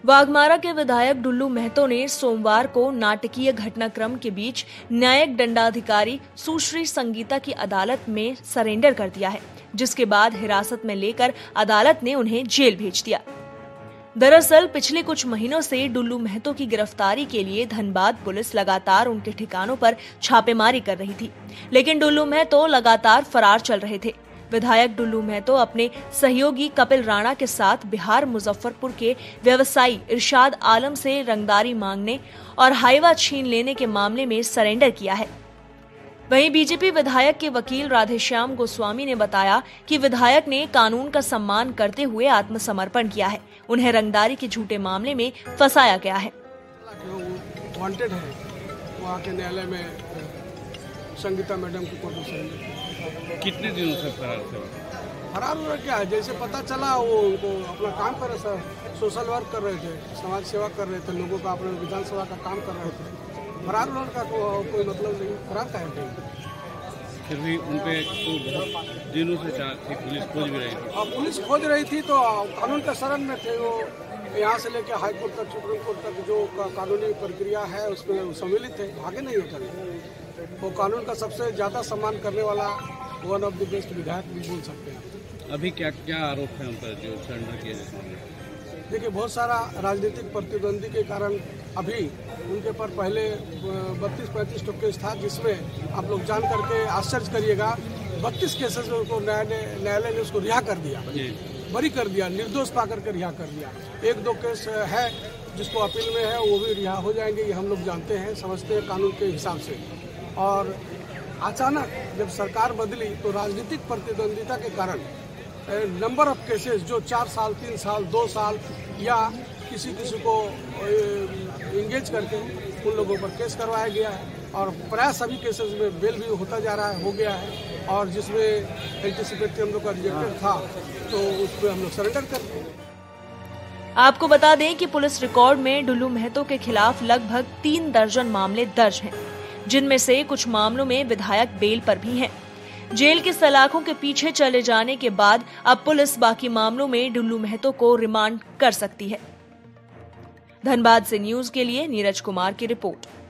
वाघमारा के विधायक डुल्लू महतो ने सोमवार को नाटकीय घटनाक्रम के बीच न्यायिक दंडाधिकारी सुश्री संगीता की अदालत में सरेंडर कर दिया है, जिसके बाद हिरासत में लेकर अदालत ने उन्हें जेल भेज दिया। दरअसल पिछले कुछ महीनों से डुल्लू महतो की गिरफ्तारी के लिए धनबाद पुलिस लगातार उनके ठिकानों पर छापेमारी कर रही थी, लेकिन डुल्लू महतो लगातार फरार चल रहे थे। विधायक डुल्लू महतो अपने सहयोगी कपिल राणा के साथ बिहार मुजफ्फरपुर के व्यवसायी इरशाद आलम से रंगदारी मांगने और हाईवा छीन लेने के मामले में सरेंडर किया है। वहीं बीजेपी विधायक के वकील राधेश्याम गोस्वामी ने बताया कि विधायक ने कानून का सम्मान करते हुए आत्मसमर्पण किया है। उन्हें रंगदारी के झूठे मामले में फंसाया गया है। वांटेड है, वहाँ के न्यायालय में संगीता मैडम की कोर्ट में कितने दिनों से फरार हुआ क्या है? जैसे पता चला वो उनको अपना काम कर रहे थे, सोशल वर्क कर रहे थे, समाज सेवा कर रहे थे, लोगों का अपने विधानसभा का काम कर रहे थे। फरार होने का कोई मतलब नहीं, फरार का है। फिर भी उनपे तो बहुत दिनों से पुलिस खोज भी रही थी। अब पुलिस खोज रही थी तो कानून के शरण में थे। वो यहाँ से लेकर हाई कोर्ट तक, सुप्रीम कोर्ट तक जो कानूनी प्रक्रिया है उसमें सम्मिलित थे, आगे नहीं उठे। वो कानून का सबसे ज्यादा सम्मान करने वाला वन ऑफ द बेस्ट विधायक भी बोल सकते हैं। अभी क्या क्या आरोप है उन पर जो सरेंडर किए जाते? देखिए, बहुत सारा राजनीतिक प्रतिद्वंदी के कारण अभी उनके पर पहले 32-35 तो केस था, जिसमें आप लोग जान करके आश्चर्य करिएगा 32 केसेस में उनको न्यायालय ने उसको रिहा कर दिया, बरी कर दिया, निर्दोष पा करके रिहा कर दिया। 1-2 केस है जिसको अपील में है, वो भी रिहा हो जाएंगे, ये हम लोग जानते हैं, समझते हैं कानून के हिसाब से। और अचानक जब सरकार बदली तो राजनीतिक प्रतिद्वंदिता के कारण नंबर ऑफ केसेस जो 4 साल, 3 साल, 2 साल या किसी को इंगेज करके उन लोगों पर केस करवाया गया है और प्राय सभी केसेस में बेल भी होता जा रहा है, हो गया है। और जिसमें एंटीसिपेटरी हम लोग का रिजेक्टेड था तो उसमें हम लोग सरेंडर कर दिए। आपको बता दें कि पुलिस रिकॉर्ड में डुल्लू महतो के खिलाफ लगभग 3 दर्जन मामले दर्ज हैं, जिनमें से कुछ मामलों में विधायक बेल पर भी हैं। जेल के सलाखों के पीछे चले जाने के बाद अब पुलिस बाकी मामलों में डुल्लू महतो को रिमांड कर सकती है। धनबाद से न्यूज के लिए नीरज कुमार की रिपोर्ट।